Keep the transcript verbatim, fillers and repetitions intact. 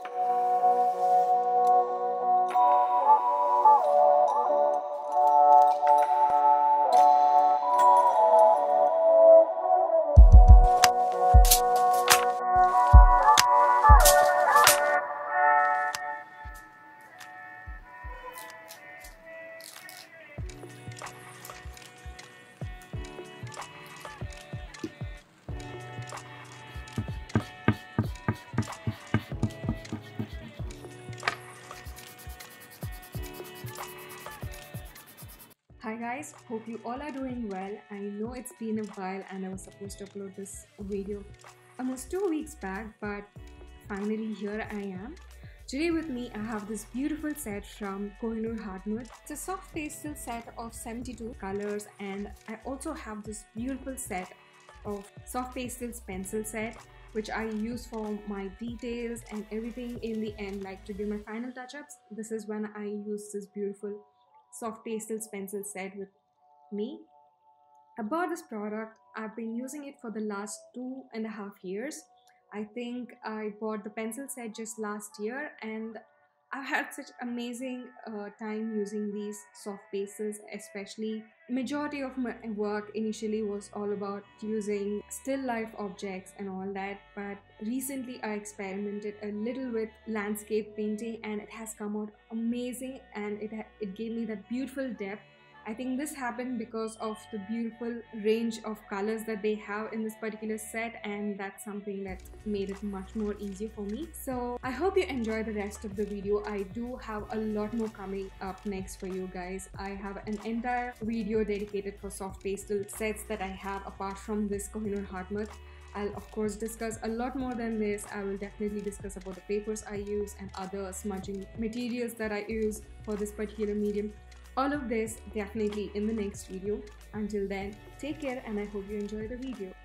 Hi guys, hope you all are doing well. I know it's been a while and I was supposed to upload this video almost two weeks back, but finally here I am. Today with me I have this beautiful set from Kohinoor Hardtmuth. It's a soft pastel set of seventy-two colors, and I also have this beautiful set of soft pastels pencil set which I use for my details and everything in the end, like to do my final touch-ups. This is when I use this beautiful soft pastels pencil set with me. I bought this product. I've been using it for the last two and a half years. I think I bought the pencil set just last year, and I've had such amazing uh, time using these soft pastels. Especially majority of my work initially was all about using still life objects and all that, but recently I experimented a little with landscape painting and it has come out amazing, and it, it gave me that beautiful depth. I think this happened because of the beautiful range of colors that they have in this particular set, and that's something that made it much more easier for me. So I hope you enjoy the rest of the video. I do have a lot more coming up next for you guys. I have an entire video dedicated for soft pastel sets that I have apart from this Kohinoor Hardtmuth. I'll of course discuss a lot more than this. I will definitely discuss about the papers I use and other smudging materials that I use for this particular medium. All of this definitely in the next video. Until then, take care and I hope you enjoy the video.